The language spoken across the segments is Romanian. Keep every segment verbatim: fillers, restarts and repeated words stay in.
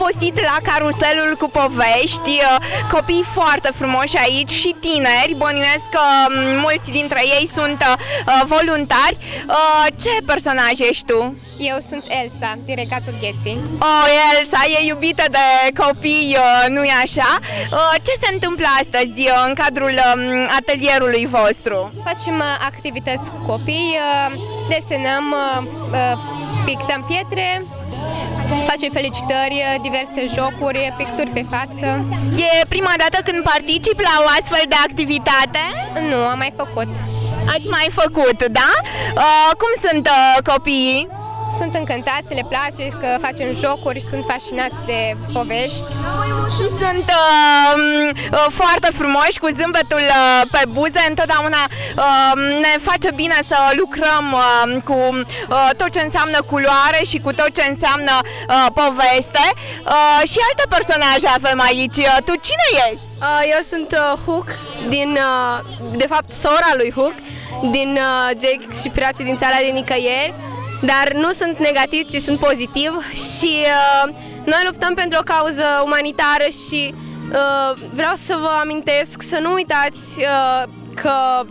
obosit la caruselul cu povești, copii foarte frumoși aici și tineri, bănuiesc că mulți dintre ei sunt voluntari. Ce personaj ești tu? Eu sunt Elsa, din Regatul Gheții. Oh, Elsa, e iubită de copii, nu-i așa? Ce se întâmplă astăzi în cadrul atelierului vostru? Facem activități cu copii, desenăm, pictăm pietre, facem felicitări, diverse jocuri, picturi pe față. E prima dată când participi la o astfel de activitate? Nu, am mai făcut. Ați mai făcut, da? Uh, cum sunt uh, copiii? Sunt încântați, le place că facem jocuri, sunt fascinați de povești. Și sunt uh, uh, foarte frumoși, cu zâmbetul uh, pe buze. Întotdeauna uh, ne face bine să lucrăm uh, cu uh, tot ce înseamnă culoare și cu tot ce înseamnă uh, poveste. Uh, și alte personaje avem aici. Uh, tu cine ești? Uh, eu sunt uh, Hook, din, uh, de fapt sora lui Hook, din uh, Jake și Pirații din Țara de Nicăieri. Dar nu sunt negativ, ci sunt pozitiv și uh, noi luptăm pentru o cauză umanitară și uh, vreau să vă amintesc să nu uitați uh, că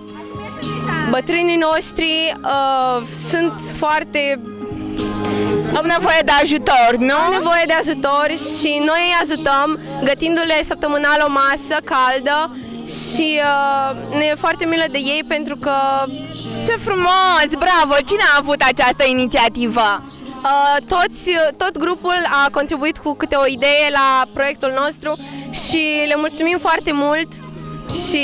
bătrânii noștri uh, sunt foarte... Au nevoie de ajutor, nu? Au nevoie de ajutor și noi îi ajutăm gătindu-le săptămânal o masă caldă și uh, ne e foarte milă de ei pentru că... Ce frumos! Bravo! Cine a avut această inițiativă? Uh, toți, tot grupul a contribuit cu câte o idee la proiectul nostru și le mulțumim foarte mult și...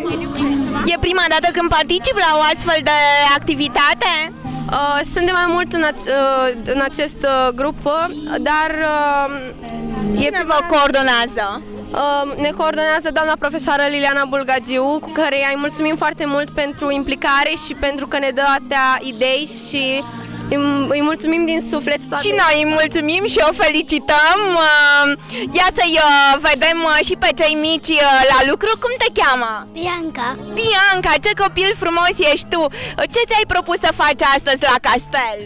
E prima dată când participi la o astfel de activitate? Uh, sunt de mai mult în, ac uh, în acest uh, grup, dar... Uh, Cine vă coordonează? Uh, ne coordonează doamna profesoară Liliana Bulgagiu, cu care îi mulțumim foarte mult pentru implicare și pentru că ne dă atâtea idei și îi, îi mulțumim din suflet. Toate. Și noi îi mulțumim și o felicităm. Ia să-i vedem și pe cei mici la lucru. Cum te cheamă? Bianca. Bianca, ce copil frumos ești tu! Ce ți-ai propus să faci astăzi la castel?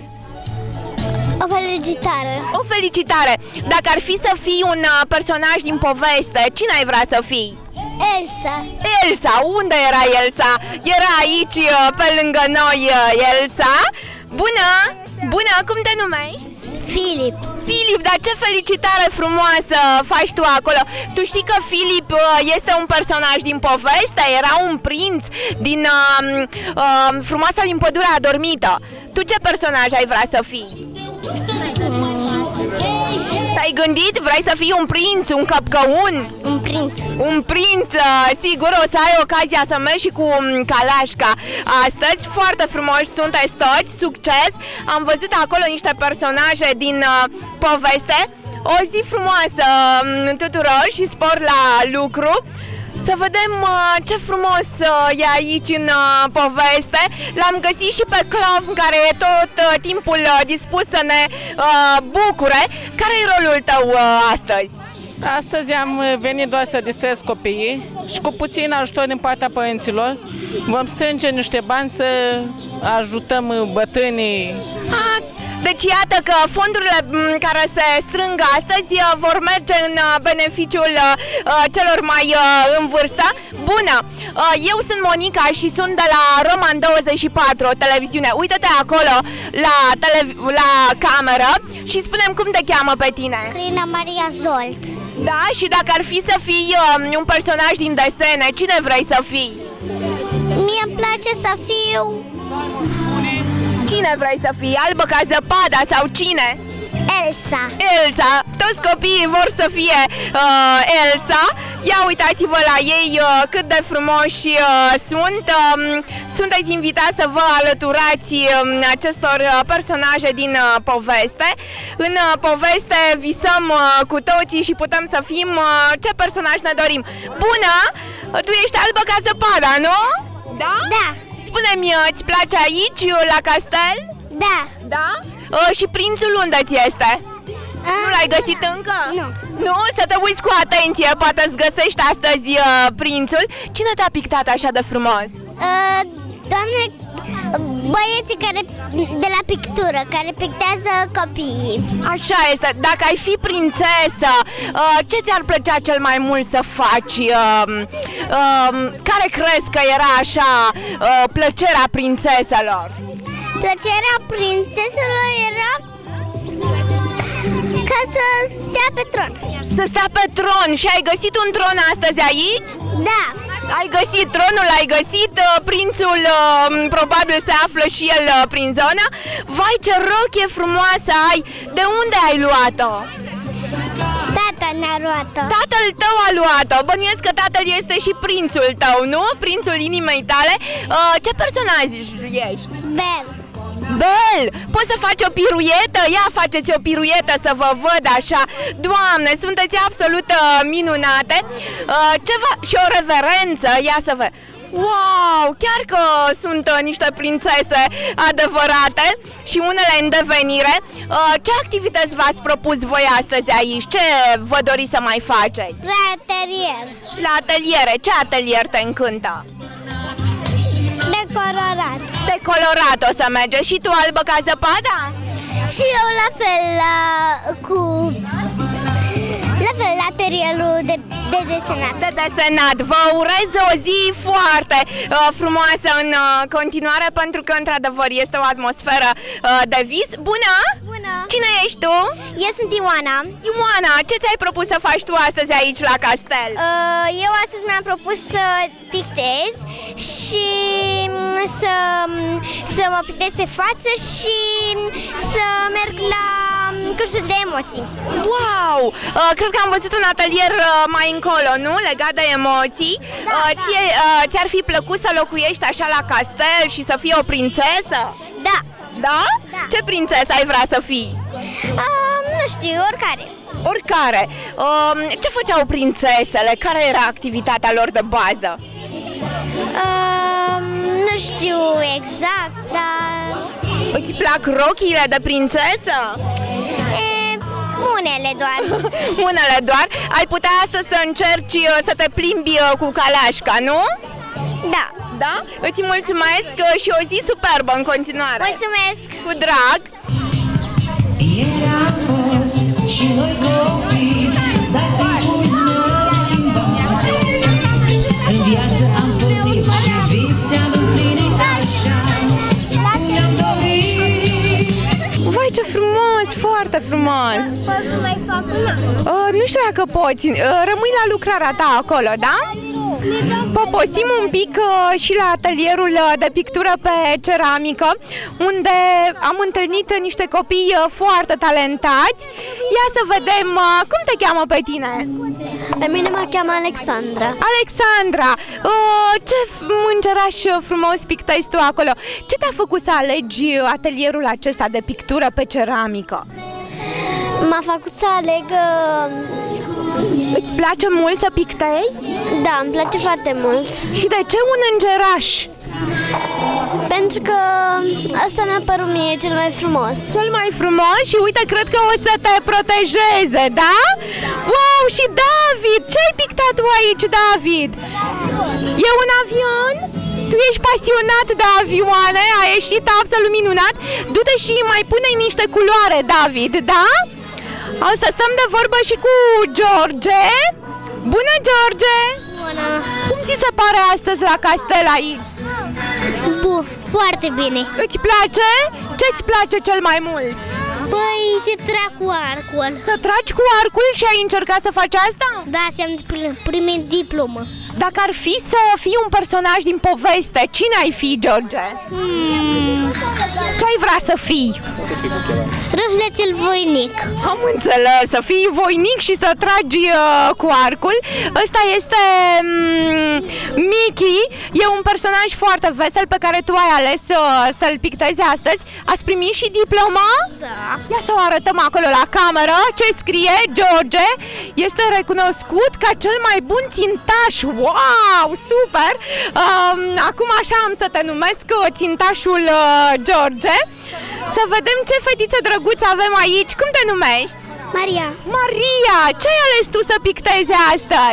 O felicitare. O felicitare! Dacă ar fi să fii un personaj din poveste, cine ai vrea să fii? Elsa. Elsa, unde era Elsa? Era aici, pe lângă noi, Elsa. Bună! Bună, cum te numești? Filip. Filip, dar ce felicitare frumoasă faci tu acolo! Tu știi că Filip este un personaj din poveste? Era un prinț din uh, uh, Frumoasa din Pădurea Adormită. Tu ce personaj ai vrea să fii? Te-ai gândit? Vrei să fii un prinț, un căpcăun? Un prinț. Un prinț, sigur o să ai ocazia să mergi și cu calașca astăzi. Foarte frumoși sunteți toți, succes! Am văzut acolo niște personaje din uh, poveste. O zi frumoasă um, tuturor și spor la lucru. Să vedem uh, ce frumos uh, e aici în uh, poveste. L-am găsit și pe Clov, care e tot uh, timpul uh, dispus să ne uh, bucure. Care e rolul tău uh, astăzi? Astăzi am venit doar să distrez copiii și cu puțin ajutor din partea părinților vom strânge niște bani să ajutăm bătrânii. A, deci iată că fondurile care se strâng astăzi vor merge în beneficiul celor mai în vârstă. Bună! Eu sunt Monica și sunt de la Roman douăzeci și patru, o televiziune. Uită-te acolo la, la cameră și spune-mi cum te cheamă pe tine. Crina Maria Zolt. Da? Și dacă ar fi să fii un personaj din desene, cine vrei să fii? Mie îmi place să fiu... Cine vrei să fii? Albă ca zăpada sau cine? Elsa. Elsa. Toți copiii vor să fie uh, Elsa. Ia uitați-vă la ei uh, cât de frumoși uh, sunt. Uh, sunteți invitați să vă alăturați uh, acestor uh, personaje din uh, poveste. În uh, poveste visăm uh, cu toții și putem să fim uh, ce personaj ne dorim. Bună! Tu ești albă ca zăpada, nu? Da? Da. Spune-mi, îți place aici, la castel? Da. Da? Uh, și prințul unde ți este? A, nu l-ai găsit încă? Nu. Nu? Să te uiți cu atenție, poate îți găsești astăzi uh, prințul. Cine te-a pictat așa de frumos? Uh, doamne, băieții care, de la pictură, care pictează copiii. Așa este. Dacă ai fi prințesă, uh, ce ți-ar plăcea cel mai mult să faci? Uh, uh, care crezi că era așa uh, plăcerea prințeselor? Plăcerea prințeselor era ca să stea pe tron. Să stea pe tron. Și ai găsit un tron astăzi aici? Da. Ai găsit tronul, ai găsit, uh, prințul uh, probabil se află și el uh, prin zonă. Vai, ce rochie frumoasă ai! De unde ai luat-o? Tata ne-a luat-o. Tatăl tău a luat-o. Bănuiesc că tatăl este și prințul tău, nu? Prințul inimii tale. Uh, ce personaj ești? Bel. Bel! Poți să faci o piruietă? Ia, faceți o piruietă să vă văd așa. Doamne, sunteți absolut uh, minunate. Uh, ceva și o reverență. Ia să văd. Wow, chiar că sunt uh, niște prințese adevărate și unele în devenire. Uh, ce activități v-ați propus voi astăzi aici? Ce vă doriți să mai faceți? La atelier. La ateliere. Ce atelier te încântă? De colorat. De colorat o să merge. Și tu, albă ca zăpada? Și eu la fel, la, cu... La fel, la atelierul de, de desenat. De desenat. Vă urez o zi foarte uh, frumoasă în uh, continuare, pentru că într-adevăr este o atmosferă uh, de vis. Bună! Bună! Cine ești tu? Eu sunt Ioana. Ioana, ce ți-ai propus să faci tu astăzi aici la castel? Uh, eu astăzi mi-am propus să pictez și să, să mă pictez pe față și să merg la cursul de emoții. Wow! Uh, cred că am văzut un atelier uh, mai încolo, nu? Legat de emoții. Da, uh, da. Ție, uh, ți-ar fi plăcut să locuiești așa la castel și să fii o prințesă? Da. Da? Da. Ce prințesă ai vrea să fii? Uh, nu știu, oricare. Oricare. Uh, ce făceau prințesele? Care era activitatea lor de bază? Uh, nu știu exact, dar... Îți plac rochiile de prințesă? E, unele doar. Unele doar. Ai putea astăzi să încerci uh, să te plimbi uh, cu caleașca, nu? Da. Da? Îți mulțumesc uh, și o zi superbă în continuare. Mulțumesc! Cu drag! Ieri a fost și noi copii, dar timpul ne-a schimbat. În viață am pornit și vise am împlinit așa ne-am dorit. Vai, ce frumos! Foarte frumos! Pot să mai fac una? Uh, nu știu dacă poți. Uh, rămâi la lucrarea ta acolo, da? Poposim un pic uh, și la atelierul uh, de pictură pe ceramică, unde am întâlnit niște copii uh, foarte talentați. Ia să vedem uh, cum te cheamă pe tine. Pe mine mă cheamă Alexandra. Alexandra, uh, ce îngeraș frumos pictezi tu acolo. Ce te-a făcut să alegi atelierul acesta de pictură pe ceramică? M-a făcut să aleg... Uh... Îți place mult să pictezi? Da, îmi place foarte mult. Și de ce un îngeraș? Pentru că asta mi-a părut mie cel mai frumos. Cel mai frumos și uite, cred că o să te protejeze, da? Wow, și David! Ce ai pictat tu aici, David? E un avion? Tu ești pasionat de avioane, a ieșit absolut minunat. Du-te și mai pune niște culoare, David, da? O să stăm de vorbă și cu George. Bună, George! Bună! Cum ți se pare astăzi la castel aici? Bun, foarte bine. Îți place? Ce-ți place cel mai mult? Păi, se trag cu arcul. Să tragi cu arcul și ai încercat să faci asta? Da, și-am primit diplomă. Dacă ar fi să fii un personaj din poveste, cine ai fi, George? Hmm. Ce ai vrea să fii? Râflețul voinic. Am înțeles, să fii voinic și să tragi uh, cu arcul. Ăsta este um, Mickey, e un personaj foarte vesel pe care tu ai ales uh, să-l pictezi astăzi. Ați primit și diploma? Da. Ia să o arătăm acolo la cameră. Ce scrie? George este recunoscut ca cel mai bun țintaș. Wow, super! Um, acum așa am să te numesc țintașul uh, George. Să vedem ce fetiță drăguță avem aici. Cum te numești? Maria. Maria, ce ai ales tu să pictezi astăzi?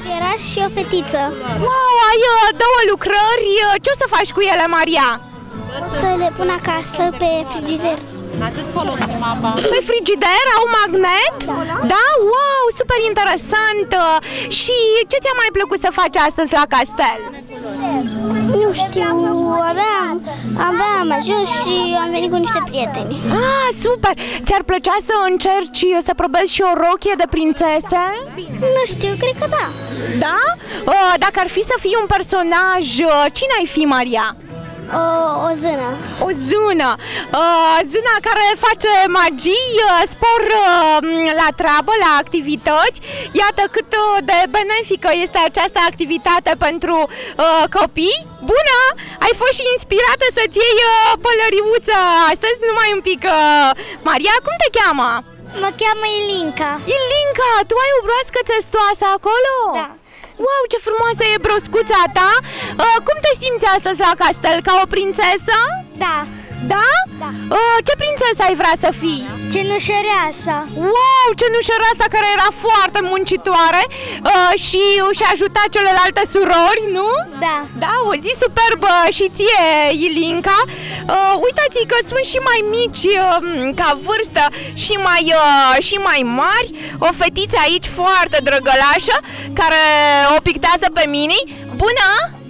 Era și o fetiță. Wow, ai uh, două lucrări. Ce o să faci cu ele, Maria? Să le pun acasă pe frigider. Pe frigider au magnet? Da? Wow, super interesant! Și ce ți-a mai plăcut să faci astăzi la castel? Nu știu, aveam, aveam ajuns și am venit cu niște prieteni. Ah, super! Ți-ar plăcea să încerci să probezi și o rochie de prințesă? Nu știu, cred că da. Da? Uh, dacă ar fi să fii un personaj, cine ai fi, Maria? O, o zână. O zână, uh, zâna care face magii, uh, spor uh, la treabă, la activități. Iată cât uh, de benefică este această activitate pentru uh, copii. Bună! Ai fost și inspirată să-ți iei uh, pălăriuță astăzi, numai un pic. Uh, Maria, cum te cheamă? Mă cheamă Ilinca. Ilinca, tu ai o broască țestoasă acolo? Da. Wow, ce frumoasă e broscuța ta! Uh, cum te simți astăzi la castel? Ca o prințesă? Da. Da? Da. Uh, ce prințesă ai vrea să fii? Cenușăreasa. Wow, cenușăreasa care era foarte muncitoare uh, și își ajuta celelalte surori, nu? Da. Da, o zi superbă și ție, Ilinca. Uh, uitați că sunt și mai mici uh, ca vârstă și mai, uh, și mai mari. O fetiță aici foarte drăgălașă care o pictează pe mine. Bună!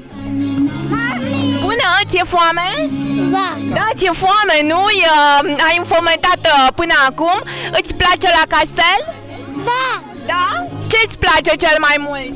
Bună, ți-e foame? Da. Da, ți-e foame, nu? Uh, ai înfometat uh, până acum? Îți place la castel? Da. Da? Ce-ți place cel mai mult?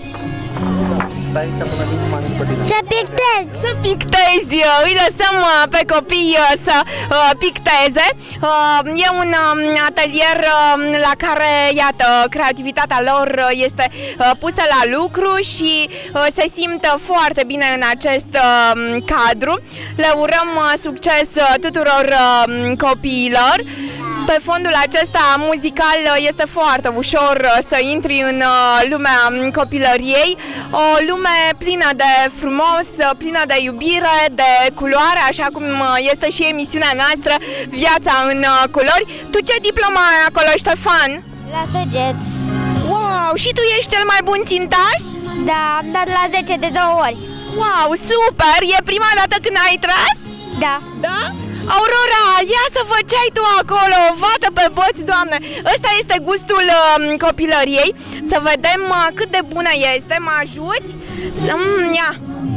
Să pictez. Să pictezi, îi lăsăm uh, pe copii uh, să uh, picteze. Uh, e un uh, atelier uh, la care, iată, creativitatea lor uh, este uh, pusă la lucru și uh, se simt uh, foarte bine în acest uh, cadru. Le urăm uh, succes uh, tuturor uh, copiilor. Pe fondul acesta muzical este foarte ușor să intri în lumea copilăriei, o lume plină de frumos, plină de iubire, de culoare, așa cum este și emisiunea noastră Viața în Culori. Tu ce diplomă ai acolo, Ștefan? La săgeți. Wow, și tu ești cel mai bun țintaș? Da, am dat la zece de două ori. Wow, super! E prima dată când ai tras? Da. Da? Aurora, ia să văd ce ai tu acolo, o vată pe băți, Doamne! Ăsta este gustul uh, copilăriei, să vedem uh, cât de bună este, mă ajuți? Mm, ia!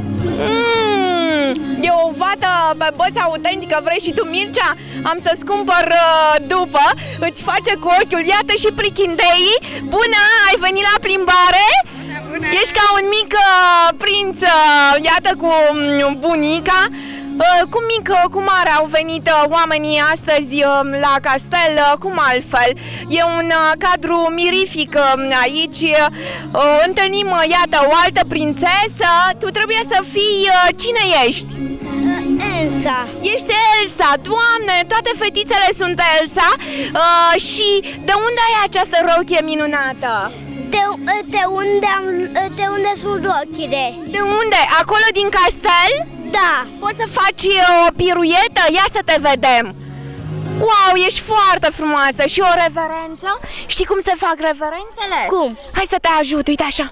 Mm, e o vată pe băți autentică, vrei și tu, Mircea? Am să-ți cumpăr uh, după, îți face cu ochiul, iată și prichindeii. Bună, ai venit la plimbare? Bună. Ești ca un mic uh, prinț, uh, iată cu um, bunica. Cum mic, cum mare au venit oamenii astăzi la castel, cum altfel. E un cadru mirific aici. Întâlnim, iată, o altă prințesă. Tu trebuie să fii, cine ești? Elsa. Ești Elsa, Doamne, toate fetițele sunt Elsa. Și de unde ai această rochie minunată? De, de, unde am, de unde sunt rochile? De unde? Acolo din castel? Da. Poți să faci o piruietă? Ia să te vedem! Wow, ești foarte frumoasă! Și o reverență? Știi cum se fac reverențele? Cum? Hai să te ajut, uite așa!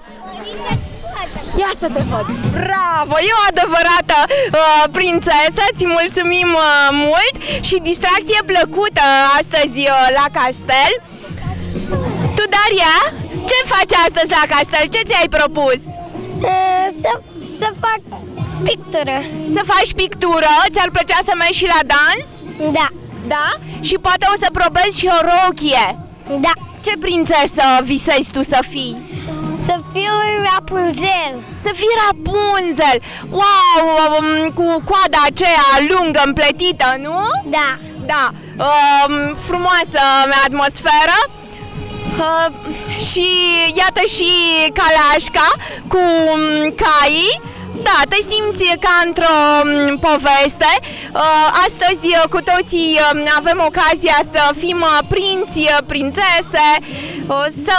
Ia să te văd! Bravo! E o adevărată uh, prințesă! Ți mulțumim uh, mult și distracție plăcută astăzi uh, la castel! Tu, Daria, ce faci astăzi la castel? Ce ți-ai propus? Uh, să, să fac pictură. Să faci pictură? Ți-ar plăcea să mergi și la dans? Da. Da? Și poate o să probezi și o rochie. Da. Ce prințesă visezi tu să fii? Să fiu Rapunzel. Să fii Rapunzel! Wow! Cu coada aceea lungă, împletită, nu? Da. Da. Um, frumoasă atmosferă. Uh, și iată și calașca cu caii. Da, te simți ca într-o poveste. Astăzi cu toții avem ocazia să fim prinți, prințese, să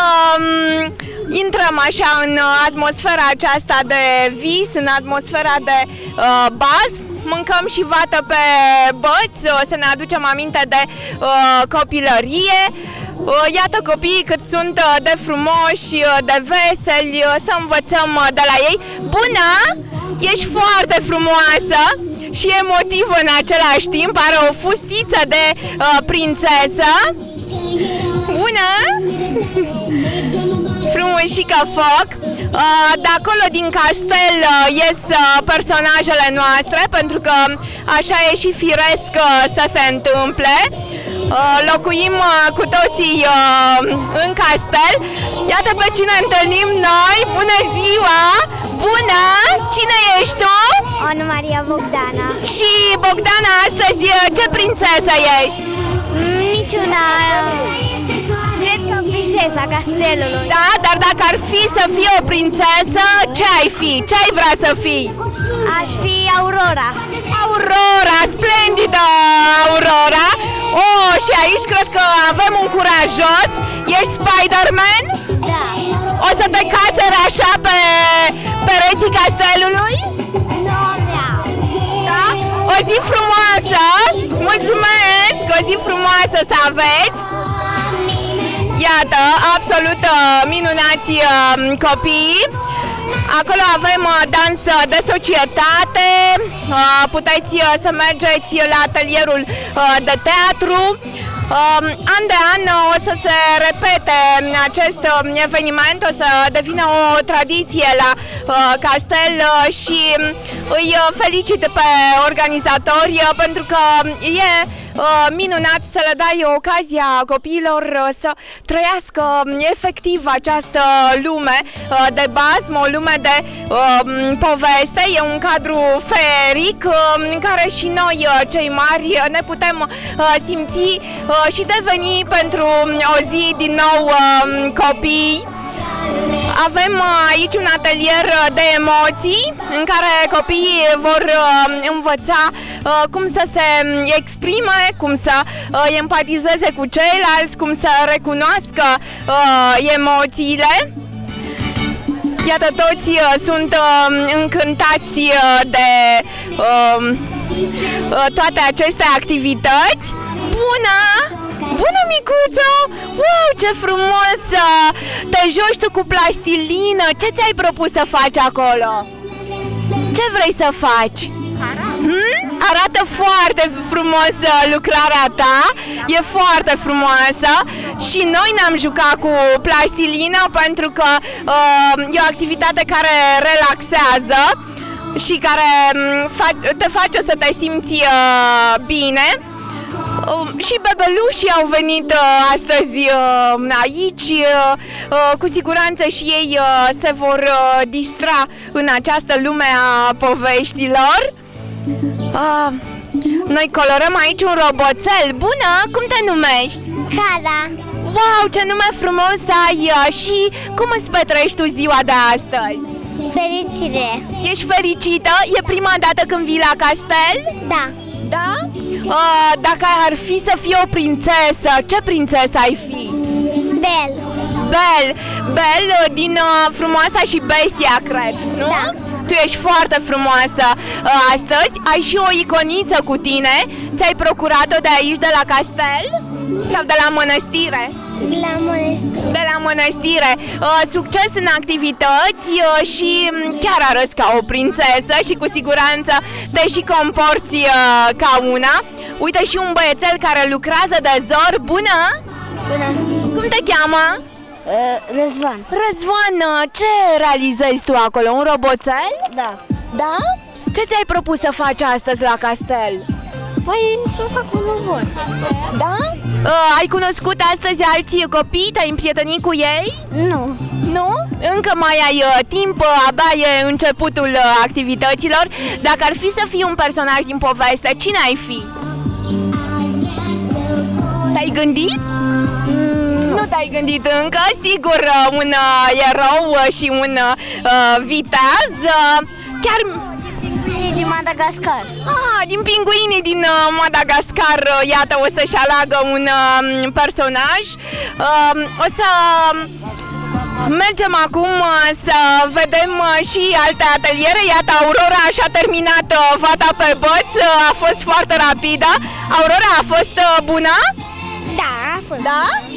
intrăm așa în atmosfera aceasta de vis, în atmosfera de baz. Mâncăm și vată pe băți, să ne aducem aminte de copilărie. Iată copiii cât sunt de frumoși, de veseli, să învățăm de la ei. Bună! Ești foarte frumoasă și emotivă în același timp, are o fustiță de uh, prințesă. Bună! Frumușică foc. Uh, de acolo din castel uh, ies uh, personajele noastre, pentru că așa e și firesc uh, să se întâmple. Uh, locuim uh, cu toții uh, în castel. Iată pe cine întâlnim noi. Bună ziua! Bună! Cine ești tu? Ana Maria Bogdana. Și Bogdana, astăzi ce prințesă ești? Niciuna. Cred că prințesa castelului. Da, dar dacă ar fi să fii o prințesă, ce ai fi? Ce ai vrea să fii? Aș fi Aurora. Aurora, splendidă Aurora! Oh, și aici cred că avem un curajos. Ești Spider-Man? Da. O să te cațeri așa pe pereții castelului? Nu vreau. Da? O zi frumoasă! Mulțumesc! O zi frumoasă să aveți! Iată, absolut minunați copii! Acolo avem dans de societate, puteți să mergeți la atelierul de teatru. An de an o să se repete acest eveniment, o să devină o tradiție la castel și îi felicit pe organizatori pentru că e minunat să le dai ocazia copiilor să trăiască efectiv această lume de basm, o lume de poveste. E un cadru feeric în care și noi, cei mari, ne putem simți și deveni pentru o zi din nou copii. Avem aici un atelier de emoții în care copiii vor învăța cum să se exprime, cum să empatizeze cu ceilalți, cum să recunoască emoțiile. Iată, toți sunt încântați de toate aceste activități. Bună! Bună, micuță! Wow, ce frumos! Te joci tu cu plastilină. Ce ți-ai propus să faci acolo? Ce vrei să faci? Hmm? Arată foarte frumos lucrarea ta. E foarte frumoasă. Și noi ne-am jucat cu plastilină pentru că uh, e o activitate care relaxează și care te face să te simți uh, bine. Uh, și bebelușii au venit uh, astăzi uh, aici, uh, uh, cu siguranță și ei uh, se vor uh, distra în această lume a poveștilor. Uh, noi colorăm aici un roboțel. Bună, cum te numești? Cara. Wow, ce nume frumos ai! Uh, și cum îți petrești tu ziua de astăzi? Fericire. Ești fericită? E prima dată când vii la castel? Da. Da? Uh, dacă ar fi să fii o prințesă, ce prințesă ai fi? Bel. Bel, Bel din uh, Frumoasa și Bestia, cred, nu? Da. Tu ești foarte frumoasă uh, astăzi, ai și o iconiță cu tine. Ți-ai procurat-o de aici, de la castel? Sau de la mănăstire? La mănăstire. De la mănăstire. Uh, succes în activități uh, și chiar arăți ca o prințesă și cu siguranță te și comporți uh, ca una. Uite și un băiețel care lucrează de zor. Bună! Bună. Cum te cheamă? Uh, Răzvan. Răzvan, ce realizezi tu acolo? Un roboțel? Da. Da? Ce ți-ai propus să faci astăzi la castel? Păi să fac un robot. Da? Uh, ai cunoscut astăzi alții copii? Te-ai împrietenit cu ei? Nu. Nu? Încă mai ai uh, timp, uh, abia e începutul uh, activităților. Dacă ar fi să fii un personaj din poveste, cine ai fi? Te-ai gândit? Mm, nu te-ai gândit încă? Sigur, uh, un uh, erou uh, și un uh, viteaz. Uh, chiar... Din Madagascar. Ah, din pinguinii din uh, Madagascar, uh, iată, o să-și aleagă un uh, personaj. Uh, o să mergem acum uh, să vedem uh, și alte ateliere. Iată, Aurora și-a terminat uh, vata pe băț, uh, a fost foarte rapidă. Aurora, a fost uh, bună? Da, a fost. Da?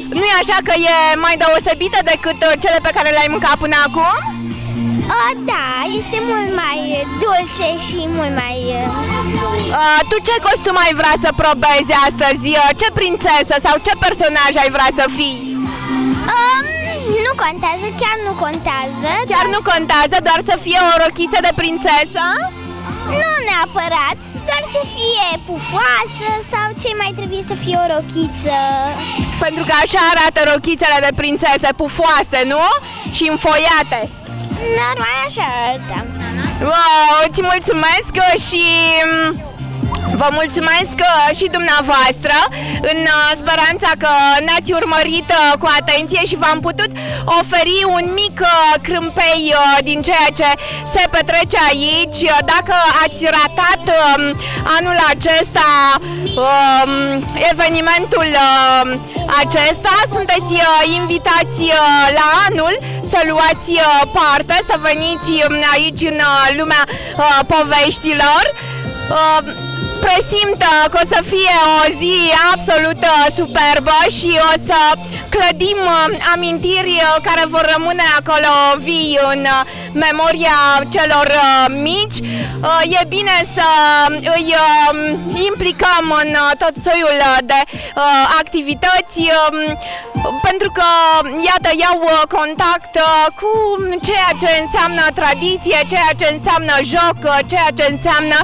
Nu-i așa că e mai deosebită decât cele pe care le-ai mâncat până acum? Uh, da, este mult mai dulce și mult mai... Uh, tu ce costum ai vrea să probezi astăzi? Ce prințesă sau ce personaj ai vrea să fii? Um, nu contează, chiar nu contează. Chiar nu contează, doar să fie o rochiță de prințesă? Nu neapărat, doar să fie pufoasă sau ce mai trebuie să fie o rochiță. Pentru că așa arată rochițele de prințese, pufoase, nu? Și înfoiate. Normal așa arată. Wow, îți mulțumesc și vă mulțumesc și dumneavoastră în speranța că ne-ați urmărit cu atenție și v-am putut oferi un mic crâmpei din ceea ce se petrece aici. Dacă ați ratat anul acesta evenimentul acesta, sunteți invitați la anul să luați parte, să veniți aici în lumea poveștilor. Presimt că o să fie o zi absolut superbă și o să clădim amintiri care vor rămâne acolo vii în memoria celor mici. E bine să îi implicăm în tot soiul de activități, pentru că, iată, iau contact cu ceea ce înseamnă tradiție, ceea ce înseamnă joc, ceea ce înseamnă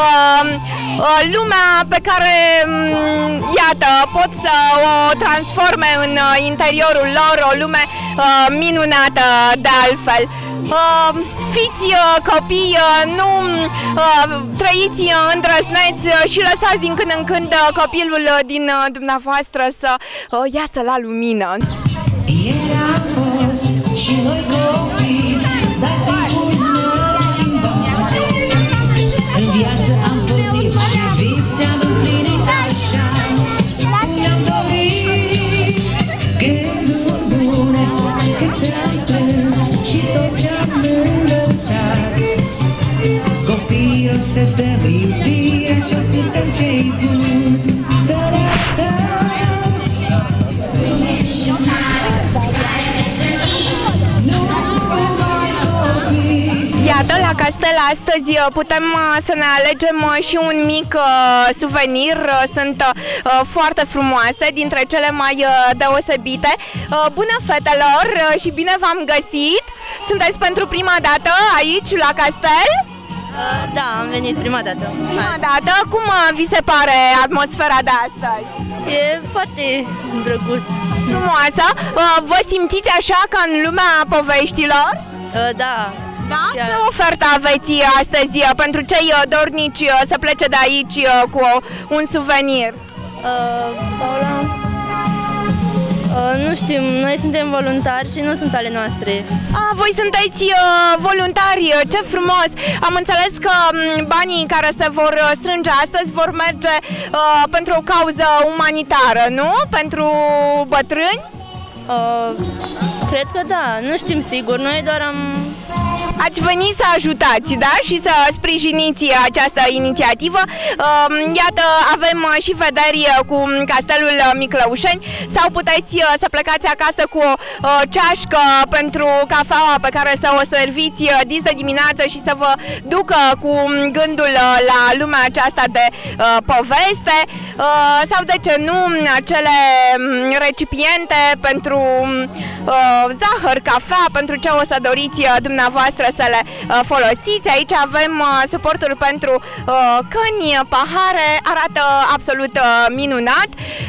lumea pe care, iată, pot să o transforme în interiorul lor, o lume minunată de altfel. Fiți copii, nu trăiți îndrăzneți și lăsați din când în când copilul din dumneavoastră să iasă la lumină. Ieri am fost și noi copii, dar timpul ne-a schimbat. În viață am pornit și vise am împlinit așa. Ne-am dorit gânduri bune, cât te-am strâns și tot ce-am învățat. Copiii se dă iubire, ce-o putem ce-i bun să arătăm. Iată, la castel astăzi putem să ne alegem și un mic suvenir. Sunt foarte frumoase, dintre cele mai deosebite. Bună, fetelor, și bine v-am găsit! Sunteți pentru prima dată aici, la castel? Da, am venit prima dată. Prima dată? Cum vi se pare atmosfera de astăzi? E foarte drăguț. Frumoasă? Vă simțiți așa ca în lumea poveștilor? Da. Da? Ce ofertă aveți astăzi pentru cei dornici să plece de aici cu un suvenir? Uh, Paula? Uh, nu știm, noi suntem voluntari și nu sunt ale noastre. Ah, voi sunteți uh, voluntari, ce frumos! Am înțeles că um, banii care se vor strânge astăzi vor merge uh, pentru o cauză umanitară, nu? Pentru bătrâni? Uh, cred că da, nu știm sigur, noi doar am... Ați venit să ajutați, da? Și să sprijiniți această inițiativă. Iată, avem și vederi cu Castelul Miclăușeni sau puteți să plecați acasă cu o ceașcă pentru cafeaua pe care să o serviți dis de dimineață și să vă ducă cu gândul la lumea aceasta de poveste, sau de ce nu acele recipiente pentru zahăr, cafea, pentru ce o să doriți dumneavoastră să le folosiți. Aici avem suportul pentru căni, pahare, arată absolut minunat.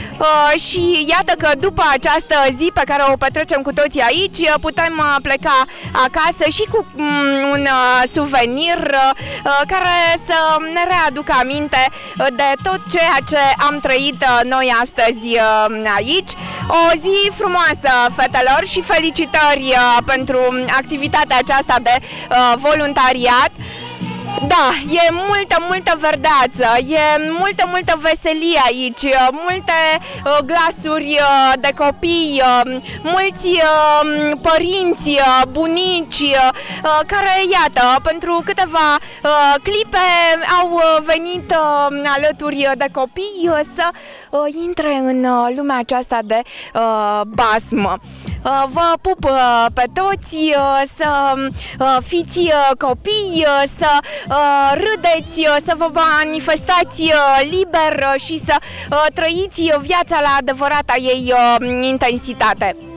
Și iată că după această zi pe care o petrecem cu toții aici, putem pleca acasă și cu un suvenir care să ne readucă aminte de tot ceea ce am trăit noi astăzi aici. O zi frumoasă, fetelor, și felicitări pentru activitatea aceasta de voluntariat. Da, e multă, multă verdeață, e multă, multă veselie aici, multe uh, glasuri uh, de copii, uh, mulți uh, părinți, uh, bunici, uh, care, iată, pentru câteva uh, clipe au uh, venit uh, alături de copii uh, să uh, intre în uh, lumea aceasta de uh, basm. Vă pup pe toți, să fiți copii, să râdeți, să vă manifestați liber și să trăiți viața la adevărata ei intensitate.